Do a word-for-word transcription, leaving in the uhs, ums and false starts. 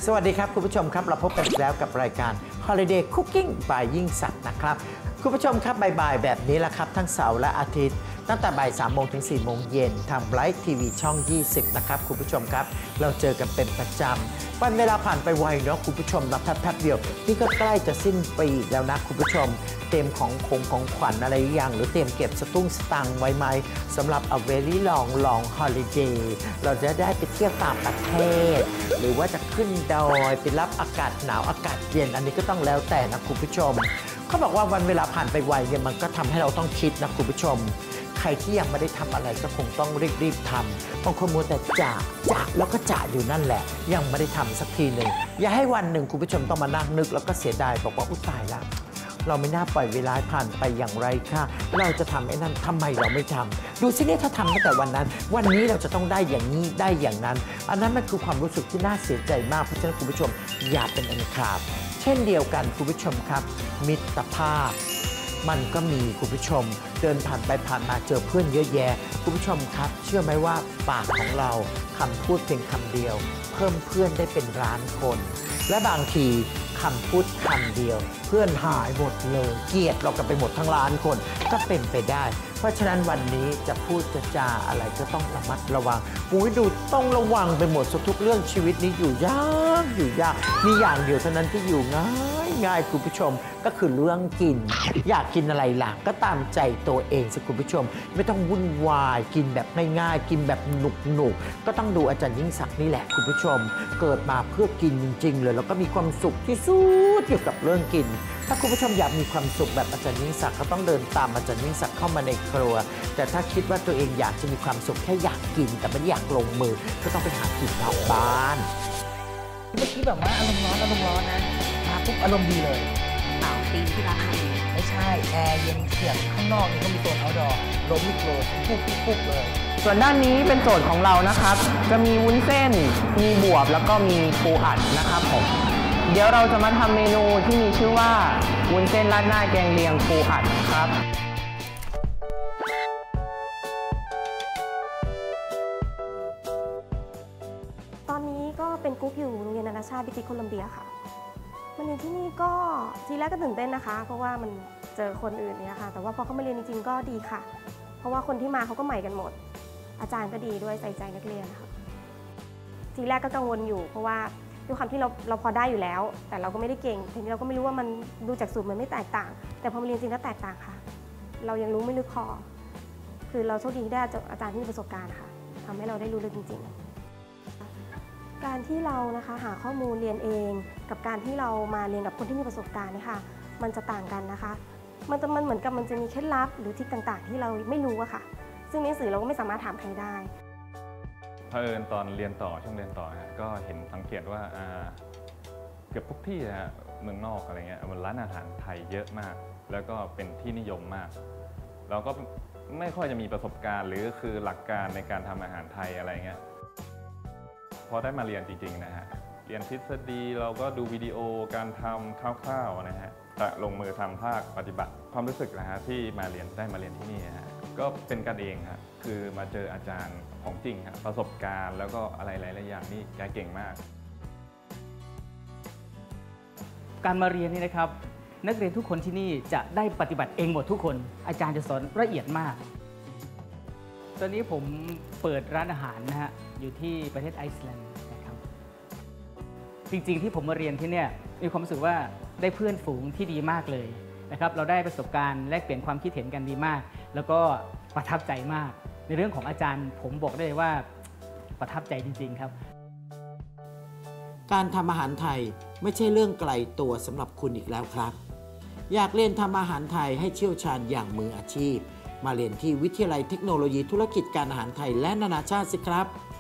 สวัสดีครับคุณผู้ชมครับเราพบกันแล้วกับรายการ Holiday Cooking by ยิ่งศักดิ์นะครับคุณผู้ชมครับบ่ายๆแบบนี้แหละครับทั้งเสาร์และอาทิตย์ตั้งแต่บ่ายสามโมงถึงสี่โมงเย็นทาง Bright ที วี ช่องยี่สิบนะครับคุณผู้ชมครับเราเจอกันเป็นประจำวันเวลาผ่านไปไวเนาะคุณผู้ชมนับแป๊บๆเดียวนี่ก็ใกล้จะสิ้นปีแล้วนะคุณผู้ชมเตรียมของคงของขวัญอะไรอย่างหรือเตรียมเก็บสตุ้งสตังค์ไว้ไหมสำหรับ a very long long holiday เราจะได้ไปเที่ยวต่างประเทศหรือว่าจะขึ้นดอยไปรับอากาศหนาวอากาศเย็นอันนี้ก็ต้องแล้วแต่นะคุณผู้ชมเขาบอกว่าวันเวลาผ่านไปไวเนี่ยมันก็ทำให้เราต้องคิดนะคุณผู้ชมใครที่ยังไม่ได้ทำอะไรก็คงต้องรีบๆทำบางคนมัวแต่จ่าจ่าแล้วก็จ่าอยู่นั่นแหละยังไม่ได้ทำสักทีหนึ่งอย่าให้วันหนึ่งคุณผู้ชมต้องมานั่งนึกแล้วก็เสียดายบอกว่าอุ๊ยตายละเราไม่น่าปล่อยเวลาผ่านไปอย่างไรค่ะเราจะทำไอ้นั่นทำไมเราไม่ทำดูสิเนี่ยถ้าทำตั้งแต่วันนั้นวันนี้เราจะต้องได้อย่างนี้ได้อย่างนั้นอันนั้นมันคือความรู้สึกที่น่าเสียใจมากเพราะฉะนั้นคุณผู้ชมอย่าเป็นอันขาดเช่นเดียวกันคุณผู้ชมครับมิตรภาพมันก็มีคุณผู้ชมเดินผ่านไปผ่านมาเจอเพื่อนเยอะแยะคุณผู้ชมครับเชื่อไหมว่าปากของเราคำพูดเพียงคำเดียวเพิ่มเพื่อนได้เป็นล้านคนและบางทีคำพูดคำเดียวเพื่อนหายหมดเลยเกลียดเรากันไปหมดทั้งล้านคนก็เป็นไปได้เพราะฉะนั้นวันนี้จะพูดจะจาอะไรก็ต้องระมัดระวังกูดูต้องระวังไปหมดทุกเรื่องชีวิตนี้อยู่ยากอยู่ยากมีอย่างเดียวเท่านั้นที่อยู่ง่ายง่ายคุณผู้ชมก็คือเรื่องกินอยากกินอะไรล่ะก็ตามใจตัวเองสิคุณผู้ชมไม่ต้องวุ่นวายกินแบบง่ายๆกินแบบหนุกหนุกก็ต้องดูอาจารย์ยิ่งศักดิ์นี่แหละคุณผู้ชมเกิดมาเพื่อกินจริงๆเลยแล้วก็มีความสุขที่สุดเกี่ยวกับเรื่องกินถ้าคุณผู้ชมอยากมีความสุขแบบอาจารย์ยิ่งศักดิ์ก็ต้องเดินตามอาจารย์ยิ่งศักดิ์เข้ามาในครัวแต่ถ้าคิดว่าตัวเองอยากจะมีความสุขแค่อยากกินแต่ไม่อยากลงมือก็ต้องไปหากินนอกบ้านเมื่อกี้แบบว่าอารมณ์ร้อนอารมณ์ร้อนนะมาปุ๊บอารมณ์ดีเลยเปล่าตีที่ร้านอาหารไม่ใช่แอร์เย็นเฉียบข้างนอกนี่ก็มีโซนเอาท์ดอร์ลมลุกโลดปุ๊บปุ๊บปุ๊บเลยส่วนด้านนี้เป็นโซนของเรานะครับจะมีวุ้นเส้นมีบวบแล้วก็มีปูอัดนะครับผมเดี๋ยวเราจะมาทำเมนูที่มีชื่อว่าวุ้นเส้นราดหน้าแกงเลียงปูอัดครับตอนนี้ก็เป็นกุ๊กอยู่โรงเรียนนานาชาติบริติชโคลัมเบียค่ะมาเรียนที่นี่ก็ทีแรกก็ตื่นเต้นนะคะเพราะว่ามันเจอคนอื่นเนี่ยค่ะแต่ว่าพอเขามาเรียนจริงๆก็ดีค่ะเพราะว่าคนที่มาเขาก็ใหม่กันหมดอาจารย์ก็ดีด้วยใส่ใจนักเรียนค่ะทีแรกก็กังวลอยู่เพราะว่าด้วยความที่เราเราพอได้อยู่แล้วแต่เราก็ไม่ได้เก่งทีนี้เราก็ไม่รู้ว่ามันดูจากสูตรมันไม่แตกต่างแต่พอมาเรียนจริงก็แตกต่างค่ะเรายังรู้ไม่ลึกพอคือเราโชคดีที่ได้อาจารย์ที่มีประสบการณ์ค่ะทำให้เราได้รู้ลึกจริงๆการที่เรานะคะหาข้อมูลเรียนเองกับการที่เรามาเรียนกับคนที่มีประสบการณ์เนี่ยค่ะมันจะต่างกันนะคะมันจะมันเหมือนกับมันจะมีเคล็ดลับหรือทริคต่างๆที่เราไม่รู้อะค่ะซึ่งในหนังสือเราก็ไม่สามารถถามใครได้เผอิญตอนเรียนต่อช่วงเรียนต่อฮะก็เห็นสังเกตว่าเกือบทุกที่ฮะเมืองนอกอะไรเงี้ยมันร้านอาหารไทยเยอะมากแล้วก็เป็นที่นิยมมากเราก็ไม่ค่อยจะมีประสบการณ์หรือคือหลักการในการทำอาหารไทยอะไรเงี้ยพอได้มาเรียนจริงๆนะฮะเรียนทฤษฎีเราก็ดูวิดีโอการทำคร่าวๆนะฮะแต่ลงมือทำภาคปฏิบัติความรู้สึกนะฮะที่มาเรียนได้มาเรียนที่นี่ฮะก็เป็นกันเองครับคือมาเจออาจารย์ของจริงครับประสบการณ์แล้วก็อะไรหลายๆอย่างนี่แกเก่งมากการมาเรียนนี่นะครับนักเรียนทุกคนที่นี่จะได้ปฏิบัติเองหมดทุกคนอาจารย์จะสอนละเอียดมากตอนนี้ผมเปิดร้านอาหารนะฮะอยู่ที่ประเทศไอซ์แลนด์นะครับจริงๆที่ผมมาเรียนที่เนี่ยมีความรู้สึกว่าได้เพื่อนฝูงที่ดีมากเลยนะครับเราได้ประสบการณ์แลกเปลี่ยนความคิดเห็นกันดีมากแล้วก็ประทับใจมากในเรื่องของอาจารย์ผมบอกได้เลยว่าประทับใจจริงๆครับการทำอาหารไทยไม่ใช่เรื่องไกลตัวสำหรับคุณอีกแล้วครับอยากเรียนทำอาหารไทยให้เชี่ยวชาญอย่างมืออาชีพมาเรียนที่วิทยาลัยเทคโนโลยีธุรกิจการอาหารไทยและนานาชาติสิครับ